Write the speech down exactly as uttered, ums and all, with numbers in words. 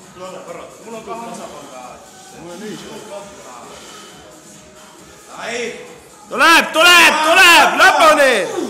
mul on korrata, mul on ka tasakaal ka. mul on ühis. tuleb, tuleb, tuleb, lõpuni!